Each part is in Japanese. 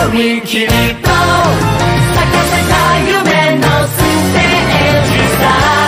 Flowing 君と咲かせた夢のステージさ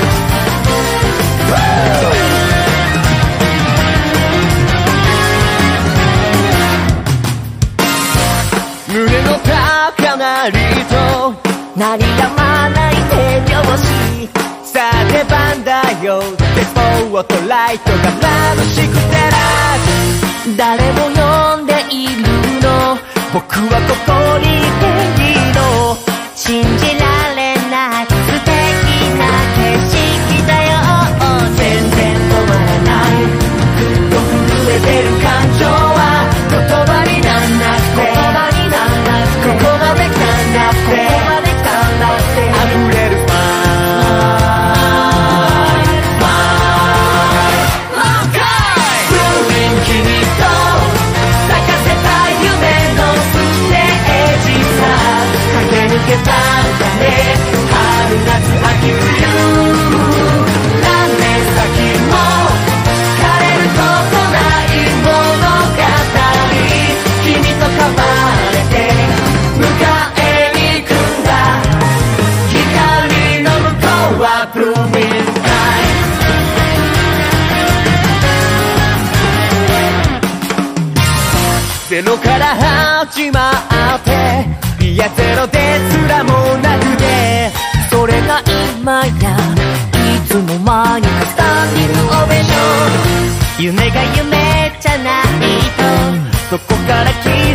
胸の高鳴りと鳴りやまない手拍子さあ出番だよレポートライトが眩しく照らす誰を呼んでいるの僕はここにいていいの信じられない素敵な景色だよ全然止まらないずっと震えてる感情は言葉になんなくてここまでかなって溢れるスマイルFlowing 君と咲かせた夢のステージさ駆け抜けたんだね春夏秋冬何年先も枯れることない物語君と変われて迎えに行くんだ光の向こうは Blooming Sky ゼロから始まっていやゼロですらもなくてそれが今やいつの間にかスタンディングオベーション夢が夢じゃないとそこから気づ